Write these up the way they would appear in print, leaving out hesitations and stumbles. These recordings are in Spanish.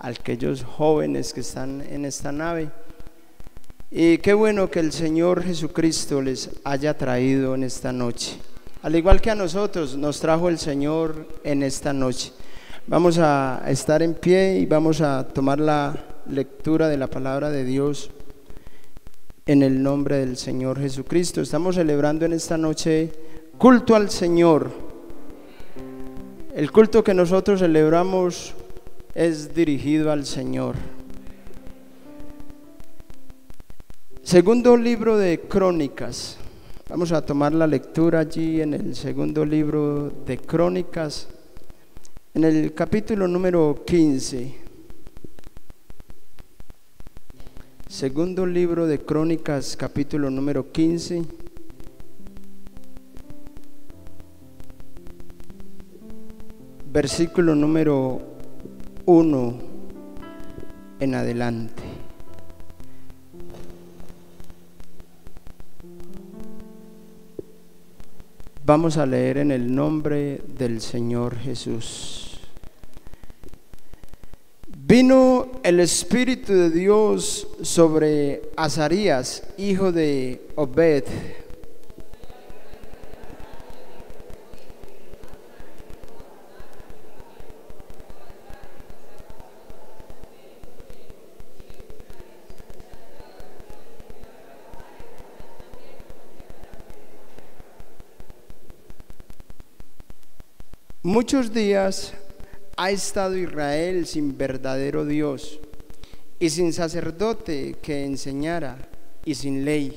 aquellos jóvenes que están en esta nave. Y qué bueno que el Señor Jesucristo les haya traído en esta noche, al igual que a nosotros nos trajo el Señor en esta noche. Vamos a estar en pie y vamos a tomar la lectura de la palabra de Dios en el nombre del Señor Jesucristo. Estamos celebrando en esta noche culto al Señor. El culto que nosotros celebramos es dirigido al Señor. Segundo libro de Crónicas. Vamos a tomar la lectura allí en el segundo libro de Crónicas, en el capítulo número 15. Segundo libro de Crónicas, capítulo número 15. Versículo número 1 en adelante. Vamos a leer en el nombre del Señor Jesús. Vino el Espíritu de Dios sobre Azarías, hijo de Obed. Muchos días ha estado Israel sin verdadero Dios y sin sacerdote que enseñara y sin ley.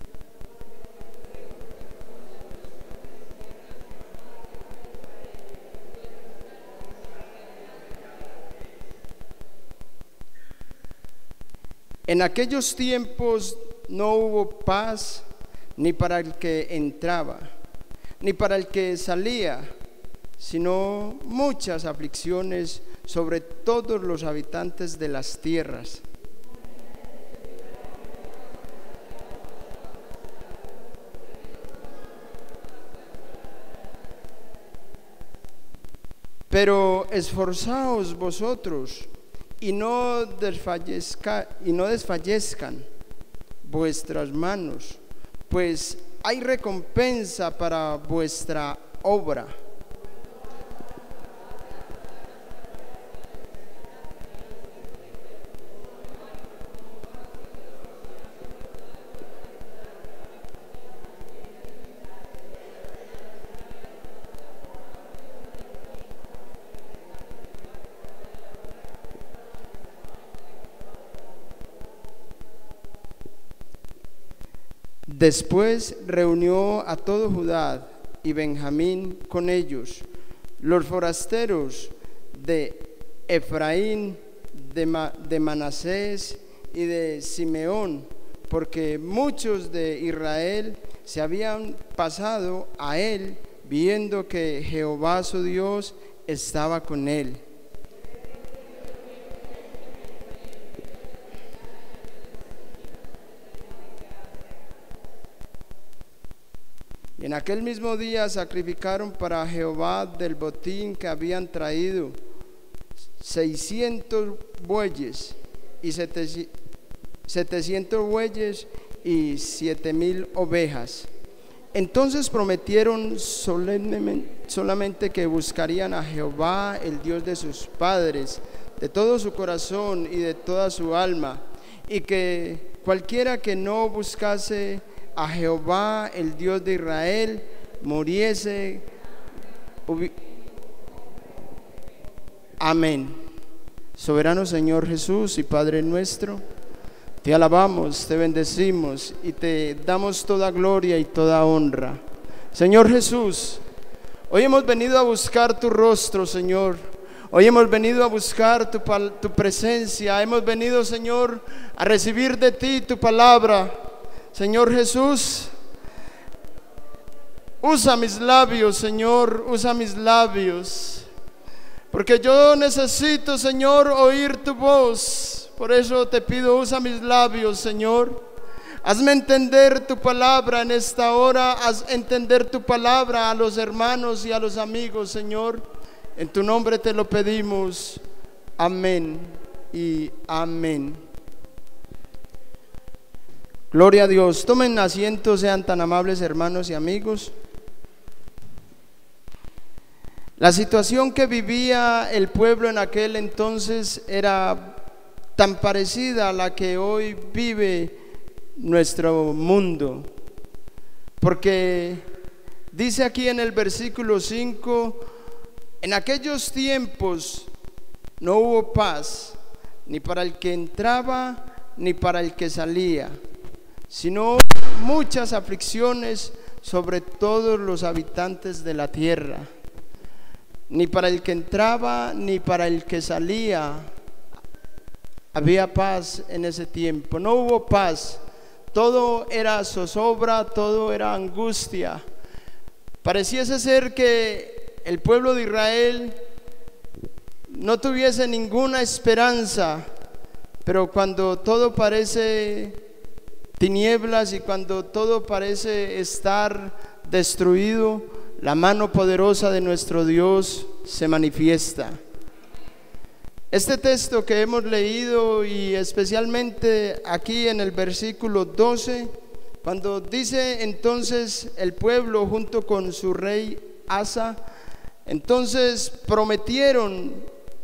En aquellos tiempos no hubo paz ni para el que entraba, ni para el que salía, sino muchas aflicciones sobre todos los habitantes de las tierras. Pero esforzaos vosotros y no desfallezcan vuestras manos, pues hay recompensa para vuestra obra. Después reunió a todo Judá y Benjamín con ellos, los forasteros de Efraín, de Manasés y de Simeón, porque muchos de Israel se habían pasado a él, viendo que Jehová su Dios estaba con él. En aquel mismo día sacrificaron para Jehová del botín que habían traído 600 bueyes y 700 bueyes y 7,000 ovejas. Entonces prometieron solamente que buscarían a Jehová, el Dios de sus padres, de todo su corazón y de toda su alma, y que cualquiera que no buscase a Jehová, el Dios de Israel, muriese. Amén. Soberano Señor Jesús y Padre nuestro, te alabamos, te bendecimos y te damos toda gloria y toda honra. Señor Jesús, hoy hemos venido a buscar tu rostro, Señor. Hoy hemos venido a buscar tu presencia. Hemos venido, Señor, a recibir de ti tu palabra. Señor Jesús, usa mis labios, Señor, usa mis labios, porque yo necesito, Señor, oír tu voz. Por eso te pido, usa mis labios, Señor. Hazme entender tu palabra en esta hora, haz entender tu palabra a los hermanos y a los amigos, Señor. En tu nombre te lo pedimos. Amén y amén. Gloria a Dios. Tomen asiento, sean tan amables, hermanos y amigos. La situación que vivía el pueblo en aquel entonces era tan parecida a la que hoy vive nuestro mundo, porque dice aquí en el versículo 5: en aquellos tiempos no hubo paz, ni para el que entraba ni para el que salía, sino muchas aflicciones sobre todos los habitantes de la tierra. Ni para el que entraba ni para el que salía había paz en ese tiempo. No hubo paz, todo era zozobra, todo era angustia. Pareciese ser que el pueblo de Israel no tuviese ninguna esperanza, pero cuando todo parece tinieblas y cuando todo parece estar destruido, la mano poderosa de nuestro Dios se manifiesta. Este texto que hemos leído, y especialmente aquí en el versículo 12, cuando dice entonces el pueblo junto con su rey Asa, entonces prometieron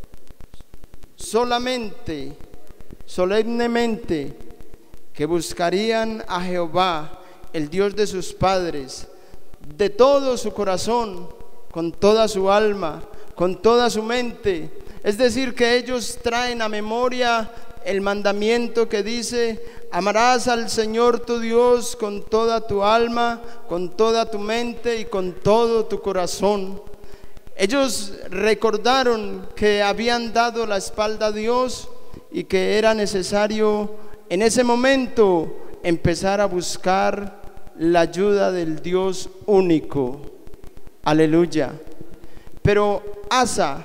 solemnemente, que buscarían a Jehová, el Dios de sus padres, de todo su corazón, con toda su alma, con toda su mente. Es decir, que ellos traen a memoria el mandamiento que dice: amarás al Señor tu Dios con toda tu alma, con toda tu mente y con todo tu corazón. Ellos recordaron que habían dado la espalda a Dios y que era necesario en ese momento empezar a buscar la ayuda del Dios único. Aleluya. Pero Asa,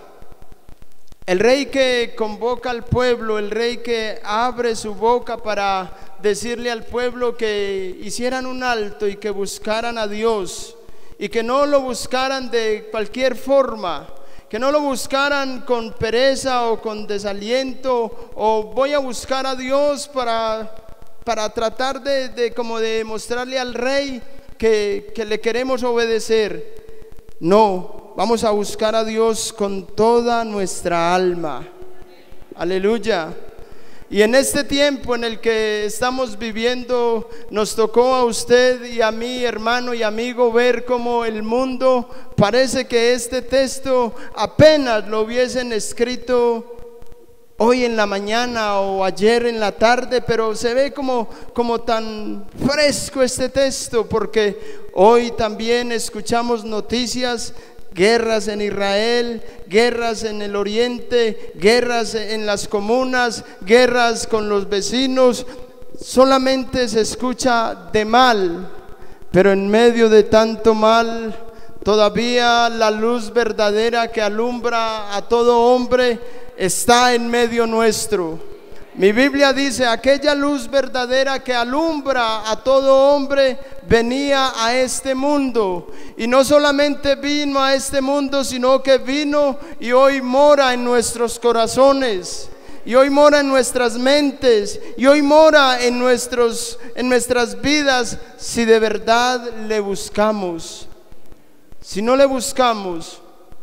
el rey que convoca al pueblo, el rey que abre su boca para decirle al pueblo que hicieran un alto y que buscaran a Dios, y que no lo buscaran de cualquier forma, que no lo buscaran con pereza o con desaliento, o voy a buscar a Dios para tratar de mostrarle al rey que le queremos obedecer. No, vamos a buscar a Dios con toda nuestra alma. Aleluya. Y en este tiempo en el que estamos viviendo, nos tocó a usted y a mí, hermano y amigo, ver cómo el mundo parece que este texto apenas lo hubiesen escrito hoy en la mañana o ayer en la tarde, pero se ve como tan fresco este texto, porque hoy también escuchamos noticias: guerras en Israel, guerras en el oriente, guerras en las comunas, guerras con los vecinos. Solamente se escucha de mal, pero en medio de tanto mal, todavía la luz verdadera que alumbra a todo hombre está en medio nuestro. Mi Biblia dice: aquella luz verdadera que alumbra a todo hombre venía a este mundo, y no solamente vino a este mundo, sino que vino y hoy mora en nuestros corazones, y hoy mora en nuestras mentes, y hoy mora en nuestras vidas, si de verdad le buscamos. Si no le buscamos,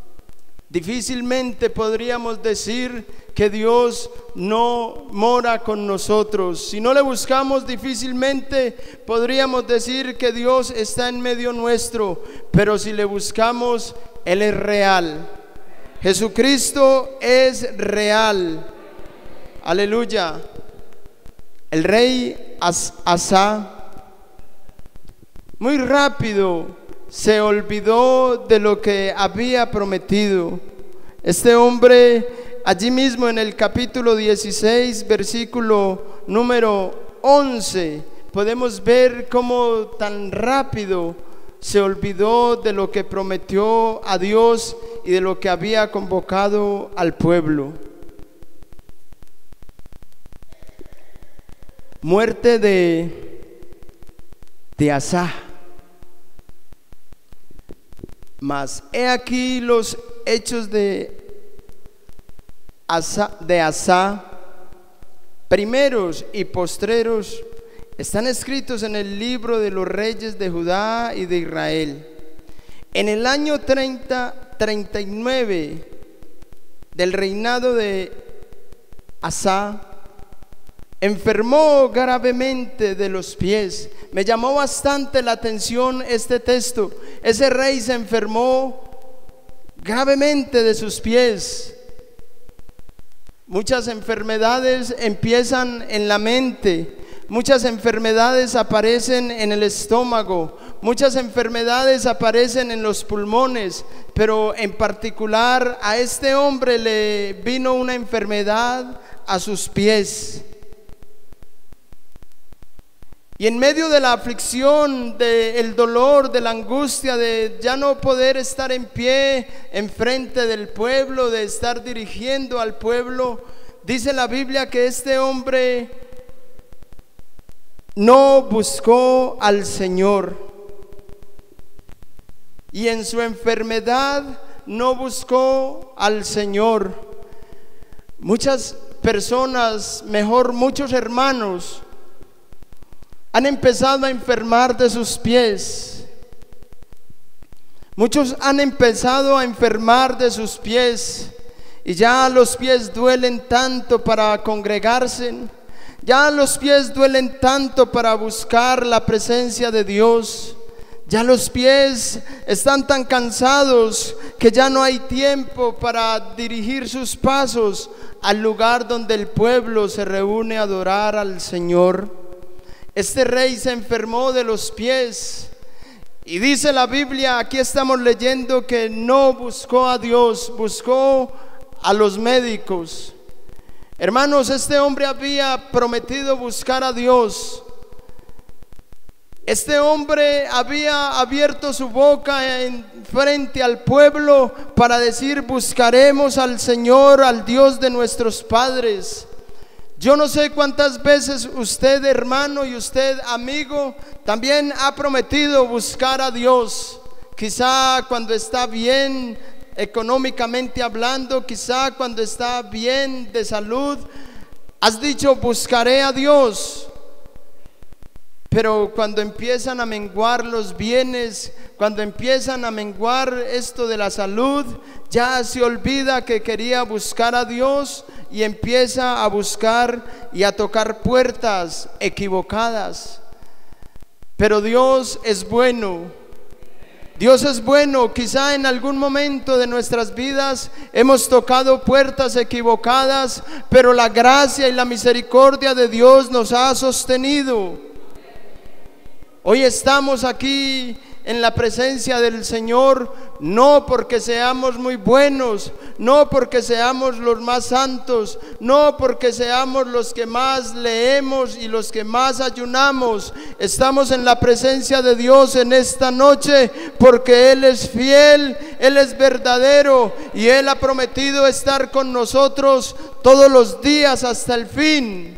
difícilmente podríamos decir que Dios no mora con nosotros. Si no le buscamos, difícilmente podríamos decir que Dios está en medio nuestro. Pero si le buscamos, Él es real. Jesucristo es real. Aleluya. El rey Asa muy rápido se olvidó de lo que había prometido. Este hombre, allí mismo en el capítulo 16, versículo número 11, podemos ver cómo tan rápido se olvidó de lo que prometió a Dios y de lo que había convocado al pueblo. Muerte de Asa. Mas he aquí los hechos de Asa primeros y postreros, están escritos en el libro de los reyes de Judá y de Israel. En el año 39 del reinado de Asa, enfermó gravemente de los pies. Me llamó bastante la atención este texto. Ese rey se enfermó gravemente de sus pies. Muchas enfermedades empiezan en la mente. Muchas enfermedades aparecen en el estómago, muchas enfermedades aparecen en los pulmones, pero en particular a este hombre le vino una enfermedad a sus pies. Y en medio de la aflicción, del dolor, de la angustia, de ya no poder estar en pie enfrente del pueblo, de estar dirigiendo al pueblo, dice la Biblia que este hombre no buscó al Señor, y en su enfermedad no buscó al Señor. Muchas personas, muchos hermanos han empezado a enfermar de sus pies. Muchos han empezado a enfermar de sus pies, y ya los pies duelen tanto para congregarse. Ya los pies duelen tanto para buscar la presencia de Dios. Ya los pies están tan cansados que ya no hay tiempo para dirigir sus pasos al lugar donde el pueblo se reúne a adorar al Señor. Este rey se enfermó de los pies, y dice la Biblia, aquí estamos leyendo, que no buscó a Dios, buscó a los médicos. Hermanos, este hombre había prometido buscar a Dios. Este hombre había abierto su boca en frente al pueblo para decir: buscaremos al Señor, al Dios de nuestros padres. Yo no sé cuántas veces usted, hermano, y usted, amigo, también ha prometido buscar a Dios. Quizá cuando está bien económicamente hablando, quizá cuando está bien de salud, has dicho: buscaré a Dios. Pero cuando empiezan a menguar los bienes, cuando empiezan a menguar esto de la salud, ya se olvida que quería buscar a Dios, y empieza a buscar y a tocar puertas equivocadas. Pero Dios es bueno. Dios es bueno. Quizá en algún momento de nuestras vidas hemos tocado puertas equivocadas, pero la gracia y la misericordia de Dios nos ha sostenido. Hoy estamos aquí en la presencia del Señor, no porque seamos muy buenos, no porque seamos los más santos, no porque seamos los que más leemos y los que más ayunamos. Estamos en la presencia de Dios en esta noche porque Él es fiel, Él es verdadero, y Él ha prometido estar con nosotros todos los días hasta el fin.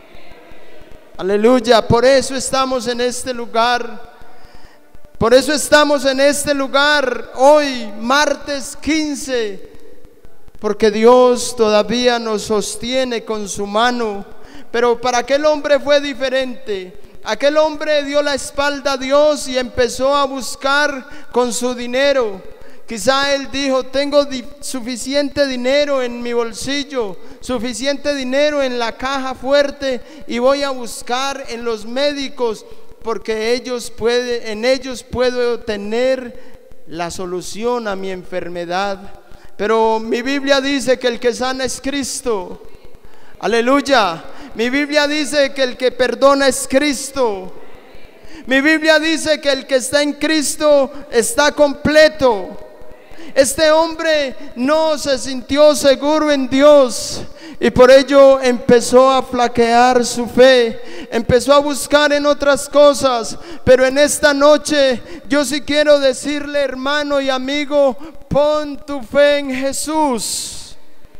Aleluya. Por eso estamos en este lugar. Por eso estamos en este lugar hoy, martes 15, porque Dios todavía nos sostiene con su mano. Pero para aquel hombre fue diferente. Aquel hombre dio la espalda a Dios y empezó a buscar con su dinero. Quizá él dijo: tengo suficiente dinero en mi bolsillo, suficiente dinero en la caja fuerte, y voy a buscar en los médicos, porque en ellos puedo tener la solución a mi enfermedad. Pero mi Biblia dice que el que sana es Cristo. Aleluya. Mi Biblia dice que el que perdona es Cristo. Mi Biblia dice que el que está en Cristo está completo. Este hombre no se sintió seguro en Dios, y por ello empezó a flaquear su fe, empezó a buscar en otras cosas. Pero en esta noche yo sí quiero decirle, hermano y amigo, pon tu fe en Jesús.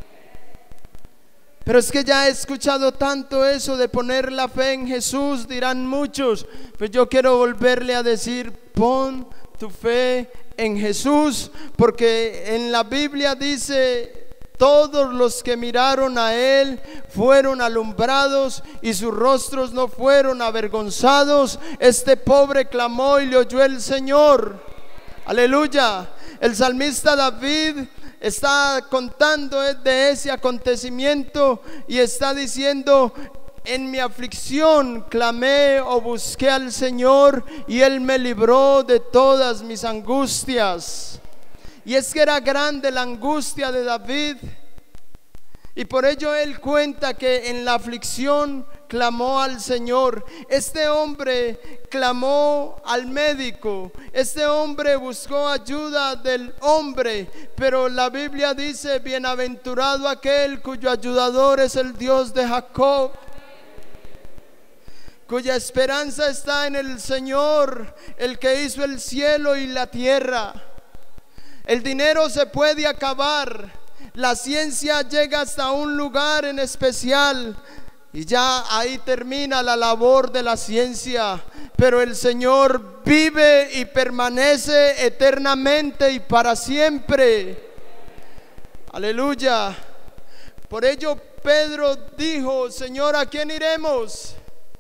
Pero es que ya he escuchado tanto eso de poner la fe en Jesús, dirán muchos. Pues yo quiero volverle a decir: pon tu fe en Jesús, porque en la Biblia dice todos los que miraron a él fueron alumbrados y sus rostros no fueron avergonzados. Este pobre clamó y le oyó el Señor. Aleluya. El salmista David está contando de ese acontecimiento y está diciendo: en mi aflicción clamé o busqué al Señor y Él me libró de todas mis angustias. Y es que era grande la angustia de David, y por ello él cuenta que en la aflicción clamó al Señor. Este hombre clamó al médico, este hombre buscó ayuda del hombre, pero la Biblia dice: bienaventurado aquel cuyo ayudador es el Dios de Jacob, cuya esperanza está en el Señor, el que hizo el cielo y la tierra. El dinero se puede acabar, la ciencia llega hasta un lugar en especial y ya ahí termina la labor de la ciencia, pero el Señor vive y permanece eternamente y para siempre. Aleluya. Por ello Pedro dijo: Señor, ¿a quién iremos?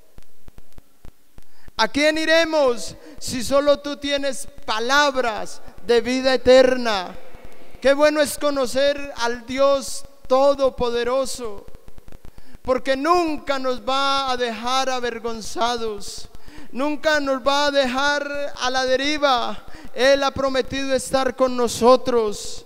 ¿A quién iremos si solo tú tienes palabras de vida eterna? Qué bueno es conocer al Dios Todopoderoso, porque nunca nos va a dejar avergonzados, nunca nos va a dejar a la deriva. Él ha prometido estar con nosotros.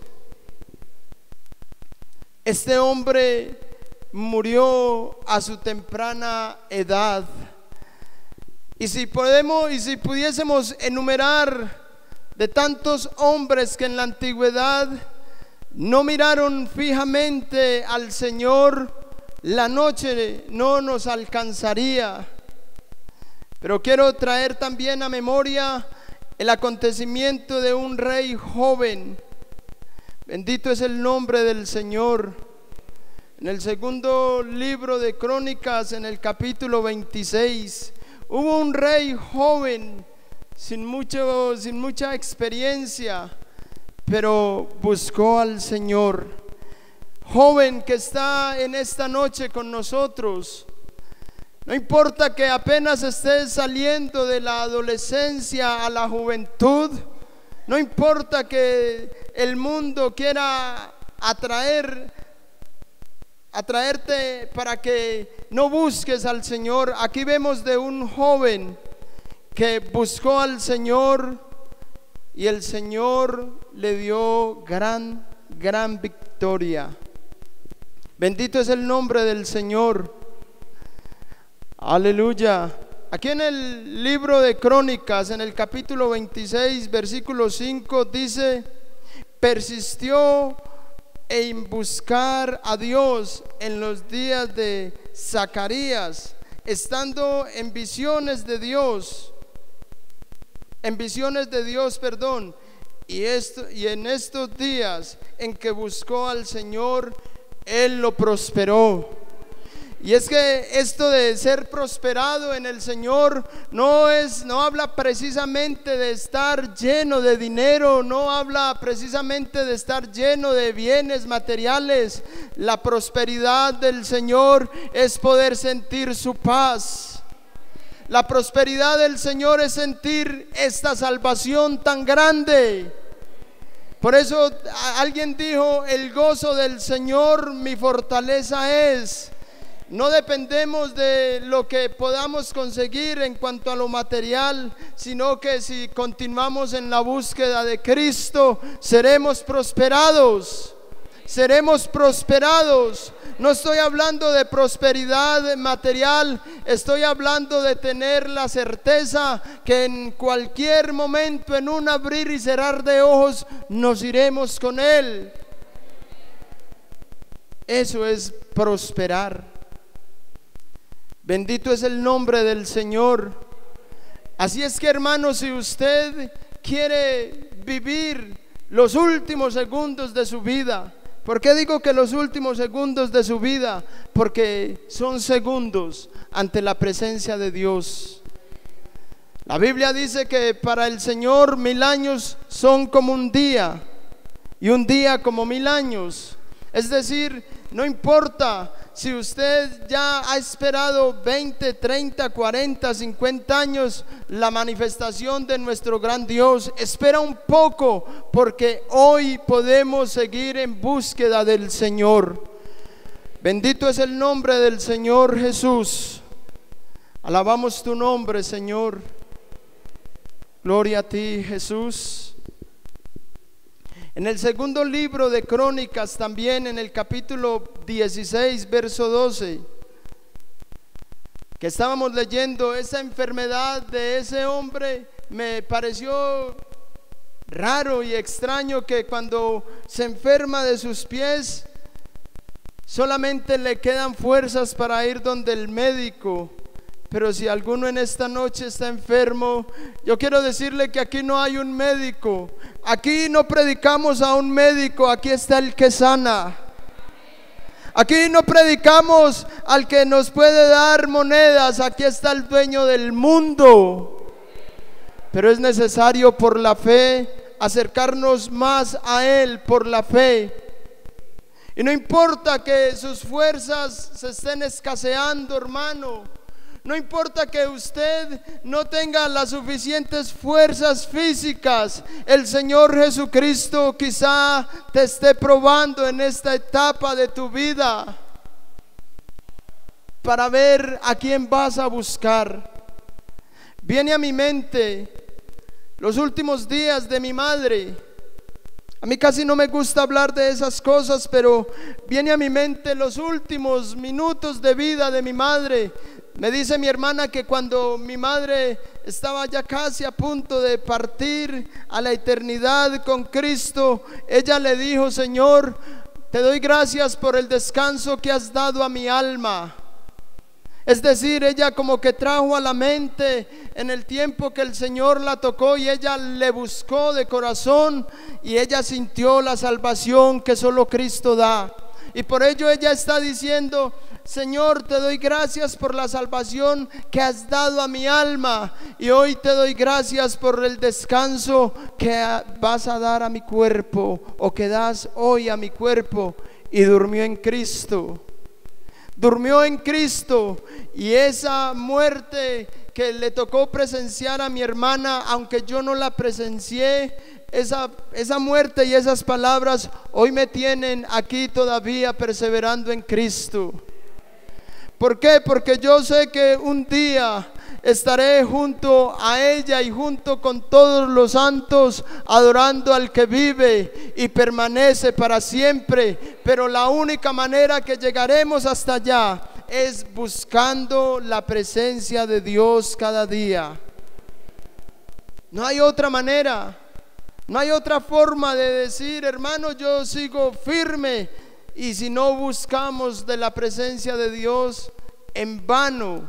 Este hombre murió a su temprana edad. Y si pudiésemos enumerar de tantos hombres que en la antigüedad no miraron fijamente al Señor, la noche no nos alcanzaría. Pero quiero traer también a memoria el acontecimiento de un rey joven. Bendito es el nombre del Señor. En el segundo libro de Crónicas, en el capítulo 26, hubo un rey joven sin mucha experiencia, pero buscó al Señor. Joven que está en esta noche con nosotros, no importa que apenas estés saliendo de la adolescencia a la juventud, no importa que el mundo quiera atraerte para que no busques al Señor. Aquí vemos de un joven que buscó al Señor y el Señor le dio gran victoria. Bendito es el nombre del Señor. Aleluya. Aquí en el libro de Crónicas, en el capítulo 26, versículo 5, dice: persistió en buscar a Dios en los días de Zacarías, estando en visiones de Dios, y en estos días en que buscó al Señor, Él lo prosperó. Y es que esto de ser prosperado en el Señor no habla precisamente de estar lleno de dinero, no habla precisamente de estar lleno de bienes materiales. La prosperidad del Señor es poder sentir su paz. La prosperidad del Señor es sentir esta salvación tan grande. Por eso alguien dijo: el gozo del Señor mi fortaleza es. No dependemos de lo que podamos conseguir en cuanto a lo material, sino que si continuamos en la búsqueda de Cristo, seremos prosperados. Seremos prosperados. No estoy hablando de prosperidad material, estoy hablando de tener la certeza que en cualquier momento, en un abrir y cerrar de ojos, nos iremos con Él. Eso es prosperar. Bendito es el nombre del Señor. Así es que, hermanos, si usted quiere vivir los últimos segundos de su vida, ¿por qué digo que los últimos segundos de su vida? Porque son segundos ante la presencia de Dios. La Biblia dice que para el Señor 1000 años son como un día, y un día como 1000 años. Es decir, no importa si usted ya ha esperado 20, 30, 40, 50 años la manifestación de nuestro gran Dios. Espera un poco, porque hoy podemos seguir en búsqueda del Señor. Bendito es el nombre del Señor Jesús. Alabamos tu nombre, Señor. Gloria a ti, Jesús. En el segundo libro de Crónicas, también en el capítulo 16, verso 12, que estábamos leyendo, esa enfermedad de ese hombre, me pareció raro y extraño que cuando se enferma de sus pies, solamente le quedan fuerzas para ir donde el médico. Pero si alguno en esta noche está enfermo, yo quiero decirle que aquí no hay un médico. Aquí no predicamos a un médico, aquí está el que sana. Aquí no predicamos al que nos puede dar monedas, aquí está el dueño del mundo. Pero es necesario por la fe acercarnos más a Él por la fe. Y no importa que sus fuerzas se estén escaseando, hermano. No importa que usted no tenga las suficientes fuerzas físicas. El Señor Jesucristo quizá te esté probando en esta etapa de tu vida para ver a quién vas a buscar. Viene a mi mente los últimos días de mi madre. A mí casi no me gusta hablar de esas cosas, pero viene a mi mente los últimos minutos de vida de mi madre. Me dice mi hermana que cuando mi madre estaba ya casi a punto de partir a la eternidad con Cristo, ella le dijo: Señor, te doy gracias por el descanso que has dado a mi alma. Es decir, ella como que trajo a la mente en el tiempo que el Señor la tocó y ella le buscó de corazón y ella sintió la salvación que solo Cristo da. Y por ello ella está diciendo: Señor, te doy gracias por la salvación que has dado a mi alma, y hoy te doy gracias por el descanso que vas a dar a mi cuerpo, o que das hoy a mi cuerpo. Y durmió en Cristo. Durmió en Cristo, y esa muerte que le tocó presenciar a mi hermana, aunque yo no la presencié, esa muerte y esas palabras hoy me tienen aquí todavía perseverando en Cristo. ¿Por qué? Porque yo sé que un día estaré junto a ella y junto con todos los santos adorando al que vive y permanece para siempre. Pero la única manera que llegaremos hasta allá es buscando la presencia de Dios cada día. No hay otra manera, no hay otra forma de decir: hermano, yo sigo firme. Y si no buscamos de la presencia de Dios, en vano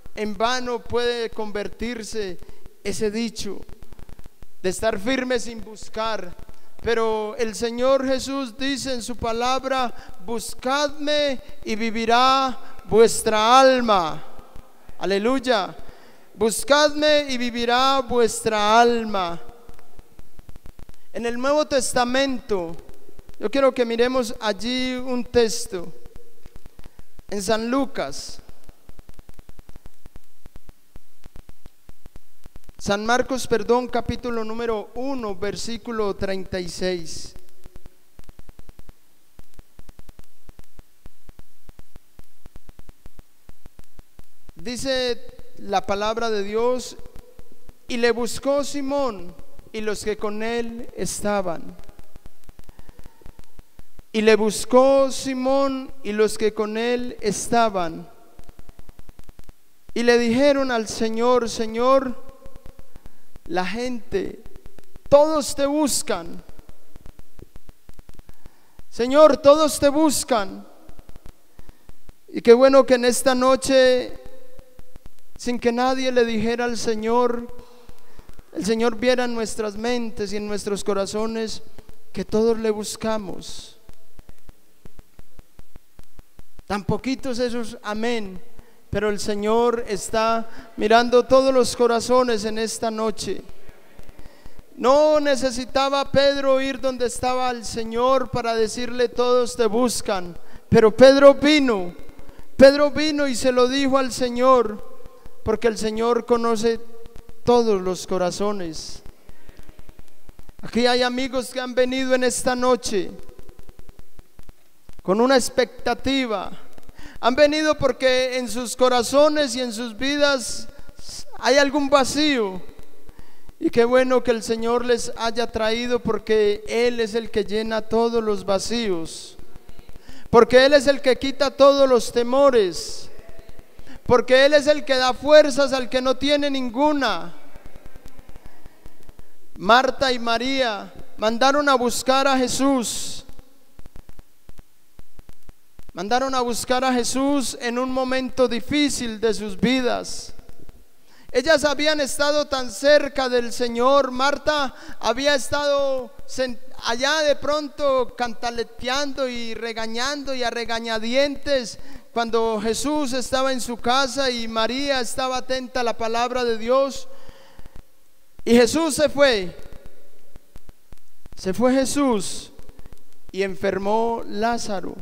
puede convertirse ese dicho de estar firme sin buscar. Pero el Señor Jesús dice en su palabra: buscadme y vivirá vuestra alma. Aleluya. Buscadme y vivirá vuestra alma. En el Nuevo Testamento, yo quiero que miremos allí un texto en San Lucas. San Marcos, capítulo número 1, versículo 36. Dice la palabra de Dios: y le buscó Simón y los que con él estaban. Y le buscó Simón y los que con él estaban. Y le dijeron al Señor: Señor, la gente, todos te buscan. Señor, todos te buscan. Y qué bueno que en esta noche, sin que nadie le dijera al Señor, el Señor viera en nuestras mentes y en nuestros corazones que todos le buscamos. Tan poquitos esos amén, pero el Señor está mirando todos los corazones en esta noche. No necesitaba Pedro ir donde estaba el Señor para decirle todos te buscan, pero Pedro vino y se lo dijo al Señor, porque el Señor conoce todos los corazones. Aquí hay amigos que han venido en esta noche con una expectativa. Han venido porque en sus corazones y en sus vidas hay algún vacío. Y qué bueno que el Señor les haya traído, porque Él es el que llena todos los vacíos, porque Él es el que quita todos los temores, porque Él es el que da fuerzas al que no tiene ninguna. Marta y María mandaron a buscar a Jesús. Mandaron a buscar a Jesús en un momento difícil de sus vidas. Ellas habían estado tan cerca del Señor. Marta había estado allá de pronto cantaleteando y regañando y a regañadientes cuando Jesús estaba en su casa, y María estaba atenta a la palabra de Dios. Y Jesús se fue Jesús y enfermó Lázaro.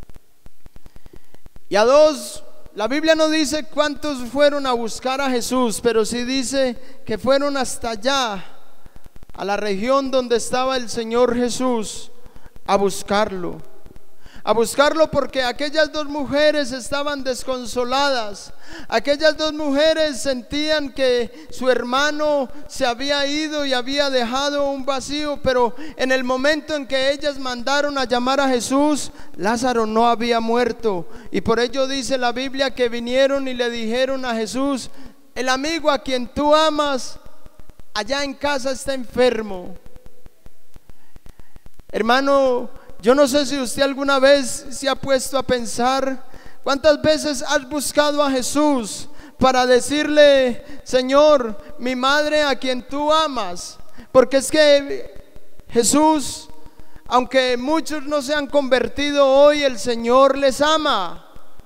Y a dos, la Biblia no dice cuántos fueron a buscar a Jesús, pero sí dice que fueron hasta allá, a la región donde estaba el Señor Jesús, a buscarlo porque aquellas dos mujeres estaban desconsoladas. Aquellas dos mujeres sentían que su hermano se había ido y había dejado un vacío, pero en el momento en que ellas mandaron a llamar a Jesús, Lázaro no había muerto. Y por ello dice la Biblia que vinieron y le dijeron a Jesús: el amigo a quien tú amas allá en casa está enfermo. Hermano, yo no sé si usted alguna vez se ha puesto a pensar cuántas veces has buscado a Jesús para decirle: Señor, mi madre a quien tú amas. Porque es que Jesús, aunque muchos no se han convertido hoy, el Señor les ama.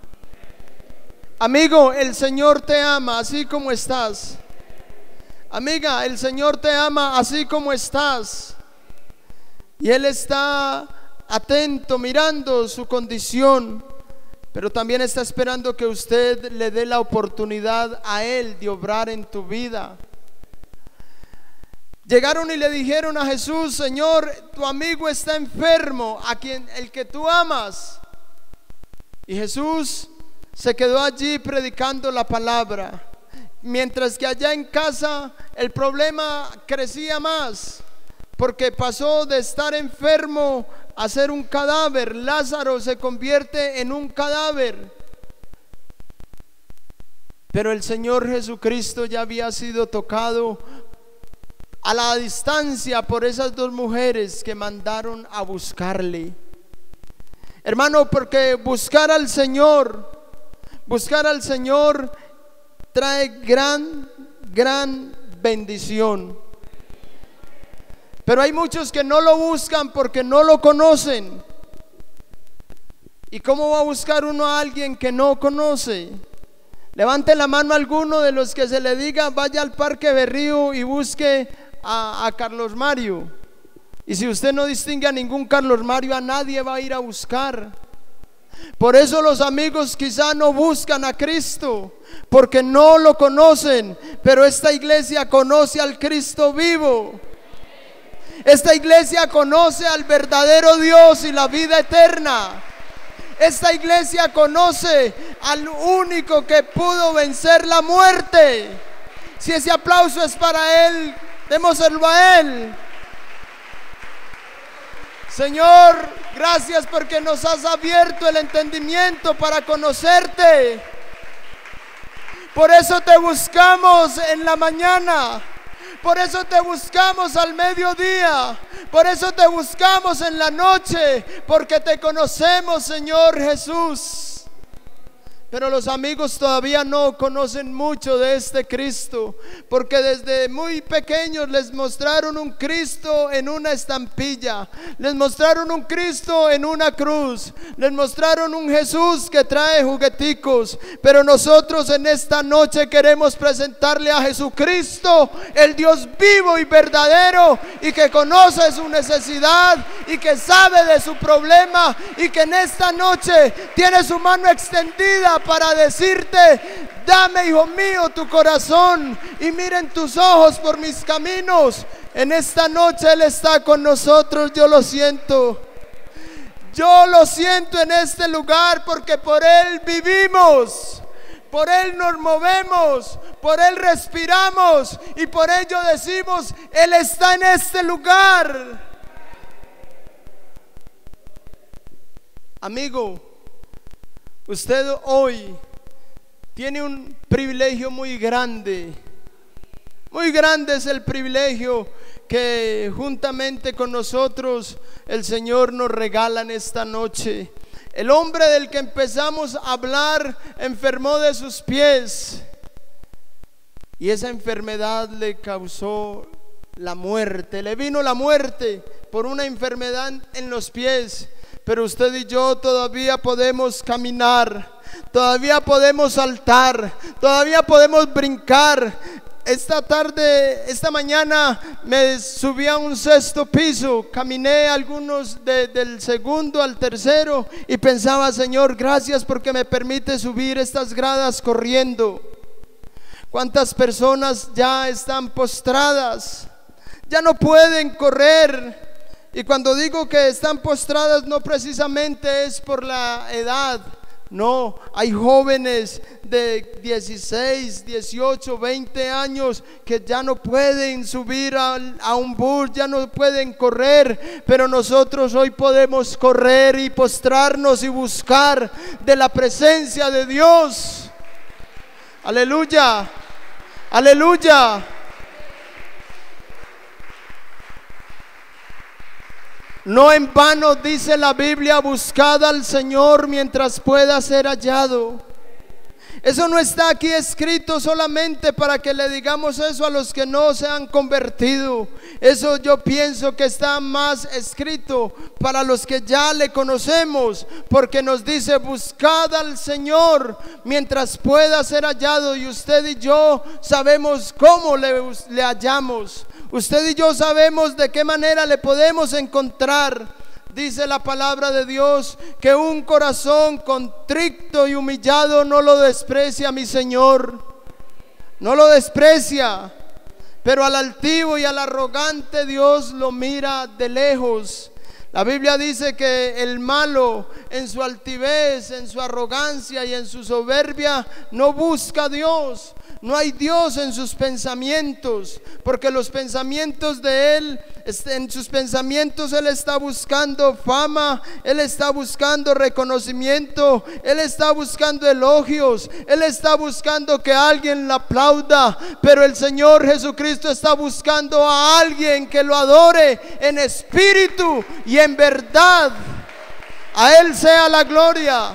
Amigo, el Señor te ama así como estás. Amiga, el Señor te ama así como estás. Y Él está atento, mirando su condición, pero también está esperando que usted le dé la oportunidad a Él de obrar en tu vida. Llegaron y le dijeron a Jesús: Señor, tu amigo está enfermo, el que tú amas. Y Jesús se quedó allí predicando la palabra, mientras que allá en casa el problema crecía más, porque pasó de estar enfermo a ser un cadáver. Lázaro se convierte en un cadáver. Pero el Señor Jesucristo ya había sido tocado a la distancia por esas dos mujeres que mandaron a buscarle. Hermano, porque buscar al Señor trae gran bendición. Pero hay muchos que no lo buscan porque no lo conocen. ¿Y cómo va a buscar uno a alguien que no conoce? Levante la mano a alguno de los que se le diga: vaya al Parque Berrío y busque a Carlos Mario. Y si usted no distingue a ningún Carlos Mario, a nadie va a ir a buscar. Por eso los amigos quizá no buscan a Cristo, porque no lo conocen. Pero esta iglesia conoce al Cristo vivo. Esta iglesia conoce al verdadero Dios y la vida eterna. Esta iglesia conoce al único que pudo vencer la muerte. Si ese aplauso es para Él, démoselo a Él. Señor, gracias porque nos has abierto el entendimiento para conocerte. Por eso te buscamos en la mañana. Por eso te buscamos al mediodía. Por eso te buscamos en la noche. Porque te conocemos, Señor Jesús. pero los amigos todavía no conocen mucho de este Cristo, porque desde muy pequeños les mostraron un Cristo en una estampilla, les mostraron un Cristo en una cruz, les mostraron un Jesús que trae jugueticos. Pero nosotros en esta noche queremos presentarle a Jesucristo, el Dios vivo y verdadero, y que conoce su necesidad y que sabe de su problema, y que en esta noche tiene su mano extendida para decirte: dame, hijo mío, tu corazón, y miren tus ojos por mis caminos. En esta noche Él está con nosotros. Yo lo siento en este lugar, porque por Él vivimos, por Él nos movemos, por Él respiramos, y por ello decimos: Él está en este lugar. Amigo, usted hoy tiene un privilegio muy grande. Muy grande es el privilegio que juntamente con nosotros el Señor nos regala en esta noche. El hombre del que empezamos a hablar enfermó de sus pies, y esa enfermedad le causó la muerte. Le vino la muerte por una enfermedad en los pies. Pero usted y yo todavía podemos caminar, todavía podemos saltar, todavía podemos brincar. Esta mañana me subí a un sexto piso, caminé algunos del segundo al tercero, y pensaba: Señor, gracias porque me permite subir estas gradas corriendo. ¿Cuántas personas ya están postradas? Ya no pueden correr. Y cuando digo que están postradas, no precisamente es por la edad. No, hay jóvenes de 16, 18, 20 años que ya no pueden subir a un bus, ya no pueden correr. Pero nosotros hoy podemos correr y postrarnos y buscar de la presencia de Dios. Aleluya, aleluya. No en vano dice la Biblia: buscad al Señor mientras pueda ser hallado. Eso no está aquí escrito solamente para que le digamos eso a los que no se han convertido. Eso yo pienso que está más escrito para los que ya le conocemos, porque nos dice: buscad al Señor mientras pueda ser hallado. Y usted y yo sabemos cómo le hallamos. Usted y yo sabemos de qué manera le podemos encontrar. Dice la palabra de Dios que un corazón contrito y humillado no lo desprecia mi Señor. No lo desprecia. Pero al altivo y al arrogante Dios lo mira de lejos. La Biblia dice que el malo en su altivez, en su arrogancia y en su soberbia no busca a Dios. No hay Dios en sus pensamientos, porque los pensamientos de Él, en sus pensamientos Él está buscando fama, Él está buscando reconocimiento, Él está buscando elogios, Él está buscando que alguien le aplauda. Pero el Señor Jesucristo está buscando a alguien que lo adore en espíritu y en verdad. A Él sea la gloria.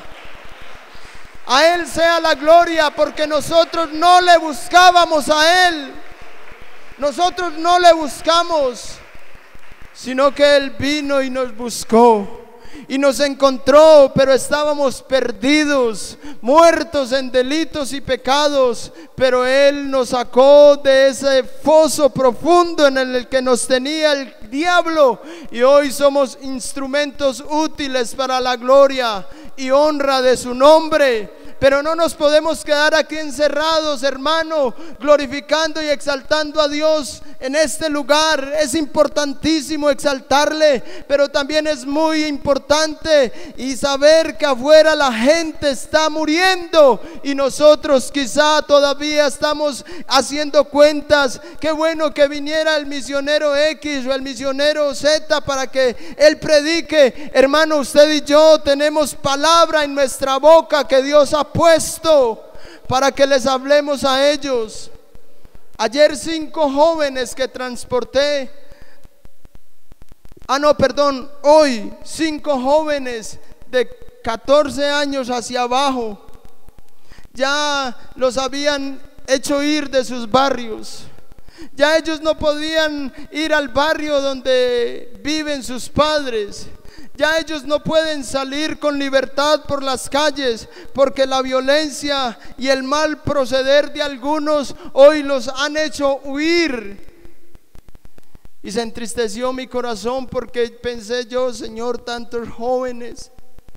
A Él sea la gloria, porque nosotros no le buscábamos a Él. Nosotros no le buscamos, sino que Él vino y nos buscó y nos encontró, pero estábamos perdidos, muertos en delitos y pecados. Pero Él nos sacó de ese foso profundo en el que nos tenía el diablo, y hoy somos instrumentos útiles para la gloria y honra de su nombre. Pero no nos podemos quedar aquí encerrados, hermano, glorificando y exaltando a Dios en este lugar. Es importantísimo exaltarle, pero también es muy importante y saber que afuera la gente está muriendo y nosotros quizá todavía estamos haciendo cuentas. Qué bueno que viniera el misionero X o el misionero Z para que él predique. Hermano, usted y yo tenemos palabra en nuestra boca que Dios ha puesto para que les hablemos a ellos. Ayer 5 jóvenes que transporté, hoy 5 jóvenes de 14 años hacia abajo ya los habían hecho ir de sus barrios. Ya ellos no podían ir al barrio donde viven sus padres. Ya ellos no pueden salir con libertad por las calles, porque la violencia y el mal proceder de algunos hoy los han hecho huir. Y se entristeció mi corazón, porque pensé yo, Señor, tantos jóvenes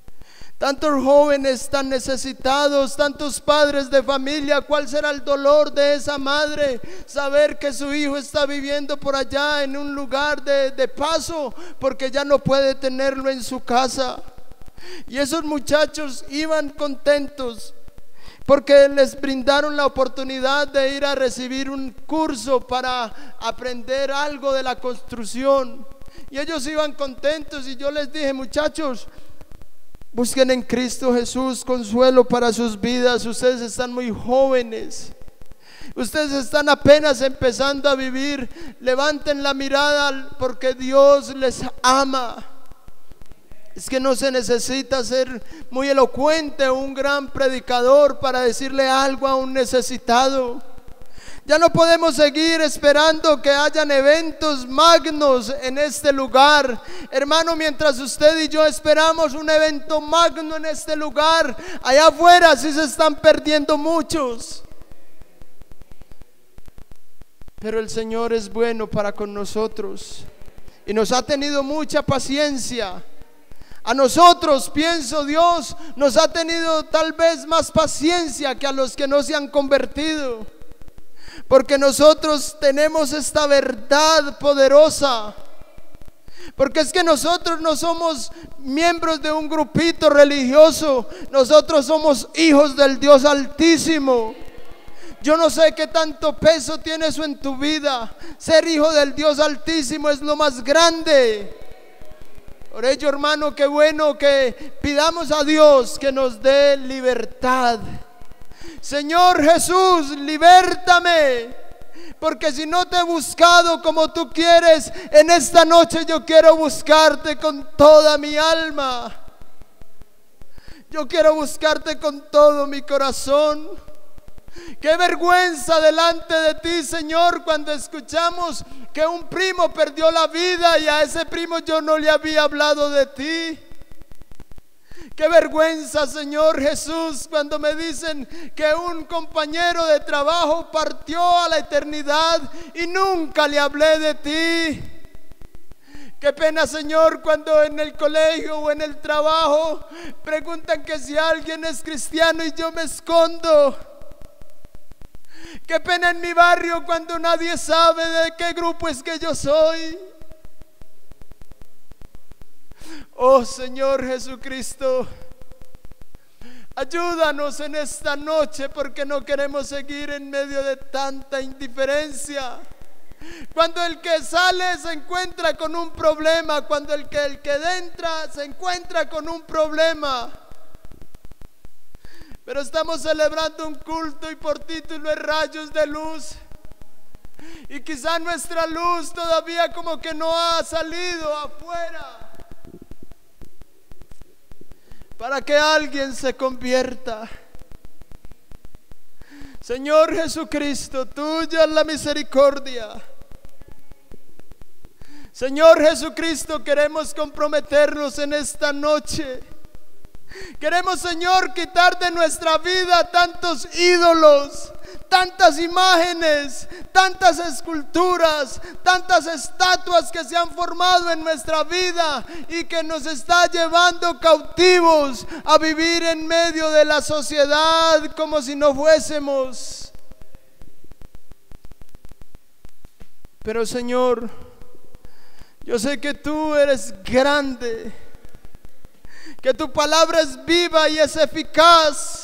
tan necesitados, tantos padres de familia. ¿Cuál será el dolor de esa madre? Saber que su hijo está viviendo por allá en un lugar de paso, porque ya no puede tenerlo en su casa. Y esos muchachos iban contentos, porque les brindaron la oportunidad de ir a recibir un curso para aprender algo de la construcción. Y ellos iban contentos, y yo les dije: muchachos, busquen en Cristo Jesús consuelo para sus vidas. Ustedes están muy jóvenes, ustedes están apenas empezando a vivir. Levanten la mirada, porque Dios les ama. Es que no se necesita ser muy elocuente o un gran predicador para decirle algo a un necesitado. Ya no podemos seguir esperando que hayan eventos magnos en este lugar. Hermano, mientras usted y yo esperamos un evento magno en este lugar, allá afuera sí se están perdiendo muchos. Pero el Señor es bueno para con nosotros y nos ha tenido mucha paciencia. A nosotros, pienso, Dios nos ha tenido tal vez más paciencia que a los que no se han convertido, porque nosotros tenemos esta verdad poderosa. Porque es que nosotros no somos miembros de un grupito religioso, nosotros somos hijos del Dios Altísimo. Yo no sé qué tanto peso tiene eso en tu vida. Ser hijo del Dios Altísimo es lo más grande. Por ello, hermano, qué bueno que pidamos a Dios que nos dé libertad. Señor Jesús, libértame, porque si no te he buscado como tú quieres, en esta noche yo quiero buscarte con toda mi alma. Yo quiero buscarte con todo mi corazón. Qué vergüenza delante de ti, Señor, cuando escuchamos que un primo perdió la vida y a ese primo yo no le había hablado de ti. Qué vergüenza, Señor Jesús, cuando me dicen que un compañero de trabajo partió a la eternidad y nunca le hablé de ti. Qué pena, Señor, cuando en el colegio o en el trabajo preguntan que si alguien es cristiano y yo me escondo. Qué pena en mi barrio cuando nadie sabe de qué grupo es que yo soy. Oh Señor Jesucristo, ayúdanos en esta noche, porque no queremos seguir en medio de tanta indiferencia. Cuando el que sale se encuentra con un problema, cuando el que entra se encuentra con un problema. Pero estamos celebrando un culto y por título es Rayos de Luz. Y quizá nuestra luz todavía como que no ha salido afuera, para que alguien se convierta. Señor Jesucristo, tuya es la misericordia. Señor Jesucristo, queremos comprometernos en esta noche. Queremos, Señor, quitar de nuestra vida tantos ídolos, tantas imágenes, tantas esculturas, tantas estatuas que se han formado en nuestra vida y que nos está llevando cautivos a vivir en medio de la sociedad como si no fuésemos. Pero, Señor, yo sé que tú eres grande, que tu palabra es viva y es eficaz.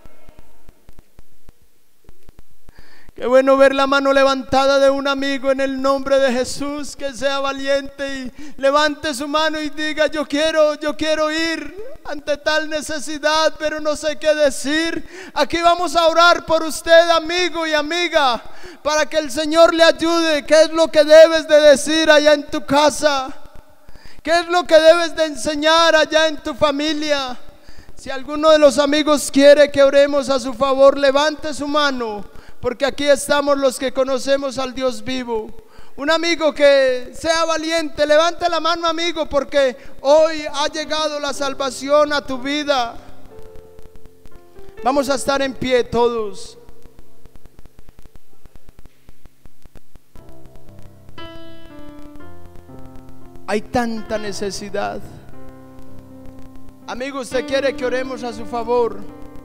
Qué bueno ver la mano levantada de un amigo en el nombre de Jesús, que sea valiente y levante su mano y diga: yo quiero ir ante tal necesidad, pero no sé qué decir. Aquí vamos a orar por usted, amigo y amiga, para que el Señor le ayude. ¿Qué es lo que debes de decir allá en tu casa? ¿Qué es lo que debes de enseñar allá en tu familia? Si alguno de los amigos quiere que oremos a su favor, levante su mano, porque aquí estamos los que conocemos al Dios vivo. Un amigo que sea valiente, levante la mano, amigo, porque hoy ha llegado la salvación a tu vida. Vamos a estar en pie todos. Hay tanta necesidad. Amigo, ¿usted quiere que oremos a su favor?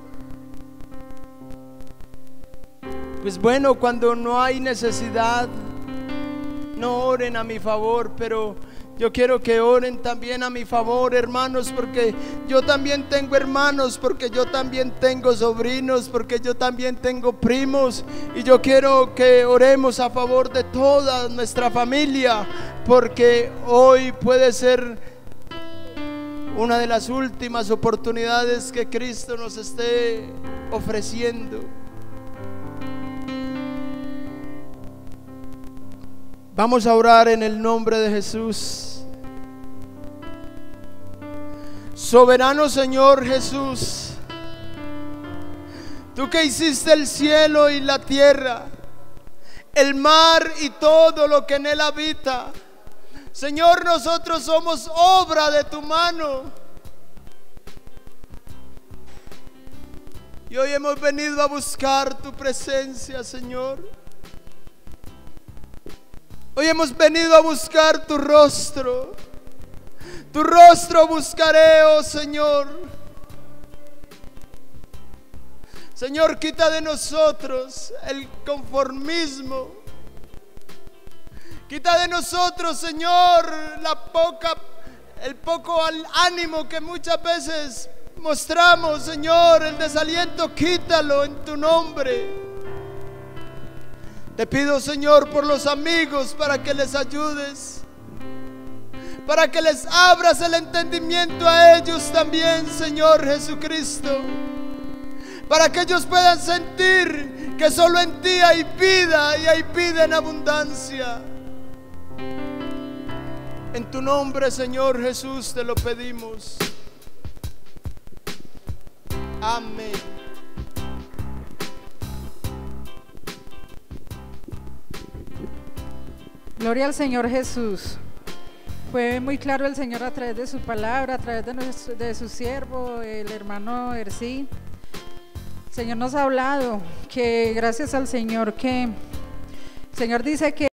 Pues bueno, cuando no hay necesidad, no oren a mi favor, pero yo quiero que oren también a mi favor, hermanos, porque yo también tengo hermanos, porque yo también tengo sobrinos, porque yo también tengo primos, y yo quiero que oremos a favor de toda nuestra familia, porque hoy puede ser una de las últimas oportunidades que Cristo nos esté ofreciendo. Vamos a orar en el nombre de Jesús. Soberano Señor Jesús, tú que hiciste el cielo y la tierra, el mar y todo lo que en él habita, Señor, nosotros somos obra de tu mano. Y hoy hemos venido a buscar tu presencia, Señor. Hoy hemos venido a buscar tu rostro. Tu rostro buscaré, oh Señor. Señor, quita de nosotros el conformismo. Quita de nosotros, Señor, el poco ánimo que muchas veces mostramos, Señor. El desaliento, quítalo en tu nombre. Te pido, Señor, por los amigos, para que les ayudes, para que les abras el entendimiento a ellos también, Señor Jesucristo, para que ellos puedan sentir que solo en ti hay vida, y hay vida en abundancia. En tu nombre, Señor Jesús, te lo pedimos. Amén. Gloria al Señor Jesús. Fue muy claro el Señor a través de su palabra, a través de su siervo, el hermano Ercí. El Señor nos ha hablado que gracias al Señor, que el Señor dice que